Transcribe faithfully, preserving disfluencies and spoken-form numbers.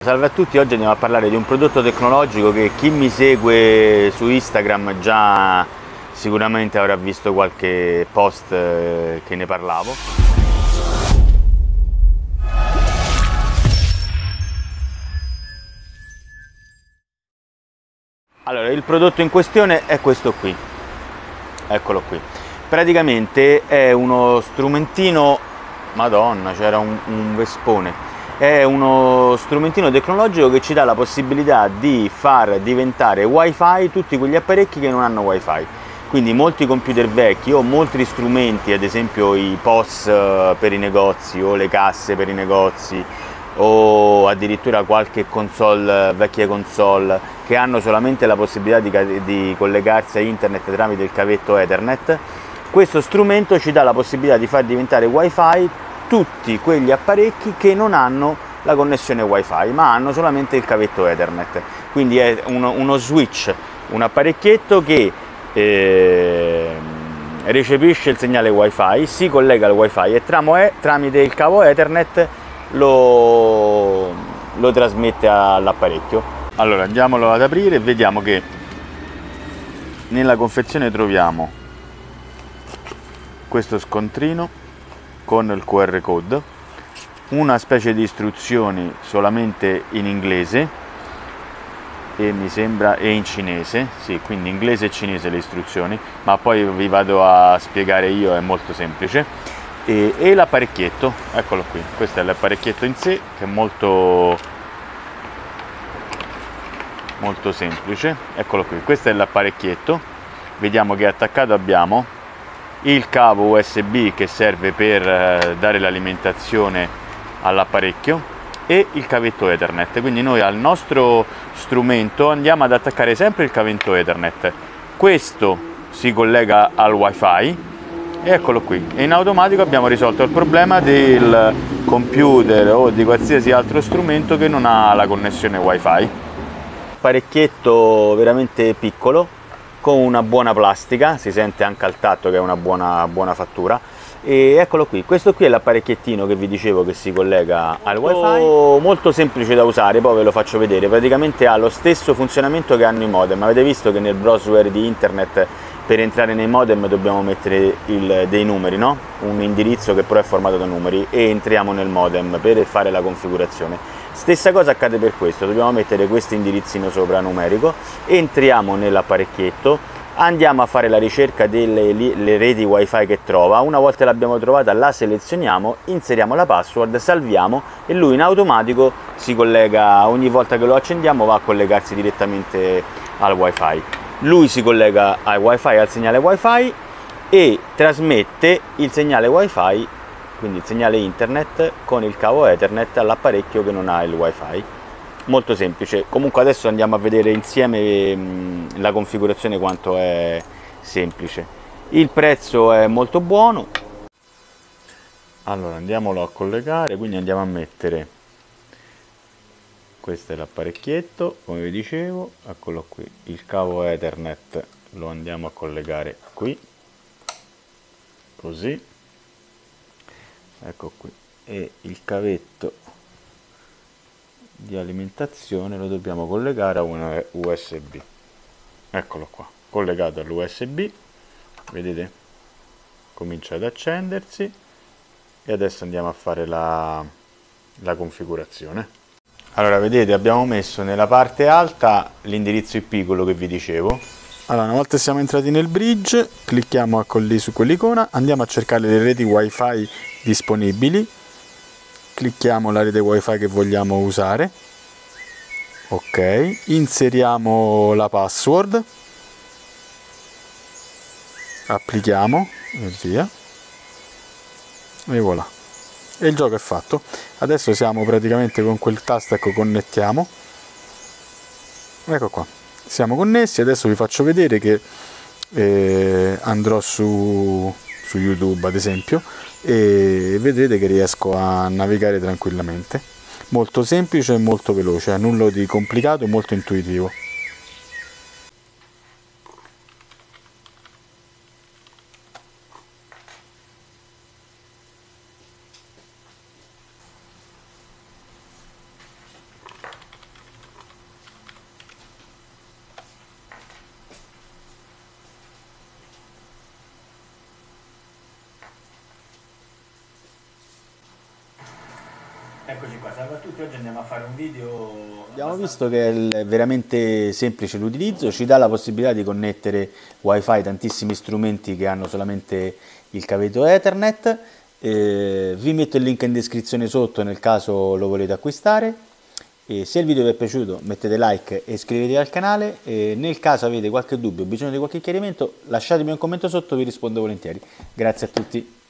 Salve a tutti, oggi andiamo a parlare di un prodotto tecnologico che chi mi segue su Instagram già sicuramente avrà visto qualche post che ne parlavo. Allora, il prodotto in questione è questo qui, eccolo qui. Praticamente è uno strumentino, madonna, c'era un, un vespone. È uno strumentino tecnologico che ci dà la possibilità di far diventare wifi tutti quegli apparecchi che non hanno wifi. Quindi molti computer vecchi o molti strumenti, ad esempio i P O S per i negozi o le casse per i negozi o addirittura qualche console, vecchie console che hanno solamente la possibilità di, di collegarsi a internet tramite il cavetto Ethernet, questo strumento ci dà la possibilità di far diventare wifi tutti quegli apparecchi che non hanno la connessione wifi ma hanno solamente il cavetto Ethernet. Quindi è uno, uno switch, un apparecchietto che eh, recepisce il segnale wifi, si collega al wifi e tramite il cavo Ethernet lo, lo trasmette all'apparecchio. Allora andiamolo ad aprire e vediamo che nella confezione troviamo questo scontrino con il Q R code, una specie di istruzioni solamente in inglese e mi sembra e in cinese, sì, quindi inglese e cinese le istruzioni, ma poi vi vado a spiegare io, è molto semplice. E, e l'apparecchietto, eccolo qui, questo è l'apparecchietto in sé che è molto molto semplice, eccolo qui, questo è l'apparecchietto, vediamo che attaccato abbiamo il cavo U S B che serve per dare l'alimentazione all'apparecchio e il cavetto Ethernet, quindi noi al nostro strumento andiamo ad attaccare sempre il cavetto Ethernet, questo si collega al wifi e eccolo qui, e in automatico abbiamo risolto il problema del computer o di qualsiasi altro strumento che non ha la connessione wifi. Apparecchietto veramente piccolo con una buona plastica, si sente anche al tatto che è una buona, buona fattura, e eccolo qui, questo qui è l'apparecchiettino che vi dicevo che si collega al wifi, molto semplice da usare, poi ve lo faccio vedere, praticamente ha lo stesso funzionamento che hanno i modem. Avete visto che nel browser di internet per entrare nei modem dobbiamo mettere il, dei numeri, no? Un indirizzo che però è formato da numeri, e entriamo nel modem per fare la configurazione. Stessa cosa accade per questo, dobbiamo mettere questo indirizzino sopra numerico, entriamo nell'apparecchietto, andiamo a fare la ricerca delle le reti wifi che trova, una volta l'abbiamo trovata la selezioniamo, inseriamo la password, salviamo e lui in automatico si collega, ogni volta che lo accendiamo va a collegarsi direttamente al wifi. Lui si collega al wifi, al segnale wifi, e trasmette il segnale wifi, quindi il segnale internet, con il cavo Ethernet all'apparecchio che non ha il wifi. Molto semplice. Comunque adesso andiamo a vedere insieme mh, la configurazione quanto è semplice. Il prezzo è molto buono. Allora andiamolo a collegare, quindi andiamo a mettere, questo è l'apparecchietto come vi dicevo, eccolo qui, il cavo Ethernet lo andiamo a collegare qui, così, ecco qui, e il cavetto di alimentazione lo dobbiamo collegare a una U S B, eccolo qua, collegato all'U S B, vedete, comincia ad accendersi e adesso andiamo a fare la, la configurazione. Allora vedete, abbiamo messo nella parte alta l'indirizzo I P, quello che vi dicevo. Allora, una volta siamo entrati nel bridge, clicchiamo lì su quell'icona, andiamo a cercare le reti wifi disponibili, clicchiamo la rete wifi che vogliamo usare, ok, inseriamo la password, applichiamo e via, e voilà, e il gioco è fatto. Adesso siamo praticamente con quel tasto, ecco, connettiamo, ecco qua, siamo connessi. Adesso vi faccio vedere che eh, andrò su, su YouTube ad esempio, e vedrete che riesco a navigare tranquillamente. Molto semplice e molto veloce, nulla di complicato, molto intuitivo. Eccoci qua, salve a tutti, oggi andiamo a fare un video. Abbiamo abbastanza... visto che è veramente semplice l'utilizzo, ci dà la possibilità di connettere wifi tantissimi strumenti che hanno solamente il cavetto Ethernet. Eh, vi metto il link in descrizione sotto nel caso lo volete acquistare. E se il video vi è piaciuto mettete like e iscrivetevi al canale. E nel caso avete qualche dubbio o bisogno di qualche chiarimento lasciatemi un commento sotto, vi rispondo volentieri. Grazie a tutti.